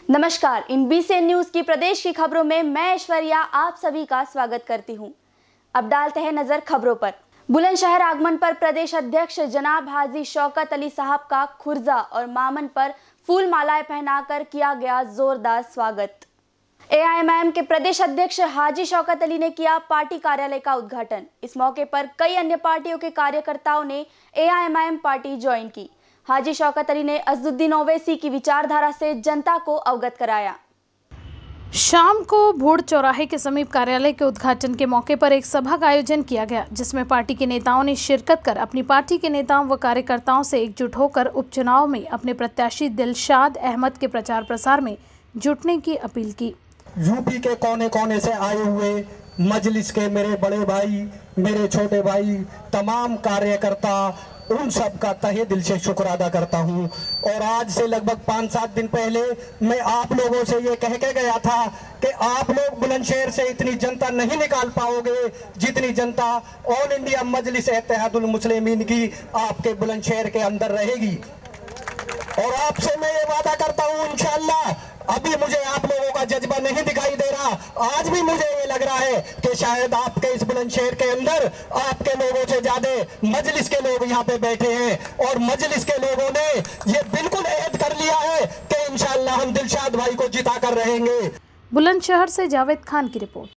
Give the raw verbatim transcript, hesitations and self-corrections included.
नमस्कार, इन BCN news की प्रदेश की खबरों में मैं ऐश्वर्या आप सभी का स्वागत करती हूं। अब डालते हैं नजर खबरों पर। बुलंदशहर आगमन पर प्रदेश अध्यक्ष जनाब हाजी शौकत अली साहब का खुर्जा और मामन पर फूल मालाएं पहनाकर किया गया जोरदार स्वागत। एआईएमआईएम के प्रदेश अध्यक्ष हाजी शौकत अली ने किया पार्टी कार्यालय का उद्घाटन। इस मौके पर कई अन्य पार्टियों के कार्यकर्ताओं ने एआईएमआईएम पार्टी ज्वाइन की। हाजी शौकत अली ने अज़दुद्दीन ओवैसी की विचारधारा से जनता को अवगत कराया। शाम को भूड़ चौराहे के समीप कार्यालय के उद्घाटन के मौके पर एक सभा का आयोजन किया गया, जिसमें पार्टी के नेताओं ने शिरकत कर अपनी पार्टी के नेताओं व कार्यकर्ताओं से एकजुट होकर उपचुनाव में अपने प्रत्याशी दिलशाद अहमद के प्रचार प्रसार में जुटने की अपील की। यूपी के कोने कोने से आए हुए मजलिस के मेरे बड़े भाई, मेरे छोटे भाई, तमाम कार्यकर्ता, उन सब का तहे दिल से शुक्र अदा करता हूं। और आज से लगभग पाँच सात दिन पहले मैं आप लोगों से ये कह के गया था कि आप लोग बुलंदशहर से इतनी जनता नहीं निकाल पाओगे जितनी जनता ऑल इंडिया मजलिस इत्तेहादुल मुस्लिमीन की आपके बुलंदशहर के अंदर रहेगी। और आपसे मैं ये वादा करता हूं इंशाअल्लाह, अभी मुझे आप लोगों का जज्बा नहीं दिखाई दे रहा, आज भी मुझे ये लग रहा है कि शायद आपके इस बुलंदशहर के अंदर आपके लोगों से ज्यादा मजलिस के लोग यहाँ पे बैठे हैं। और मजलिस के लोगों ने ये बिल्कुल ऐद कर लिया है कि इंशाअल्लाह हम दिलशाद भाई को जिता कर रहेंगे। बुलंदशहर से जावेद खान की रिपोर्ट।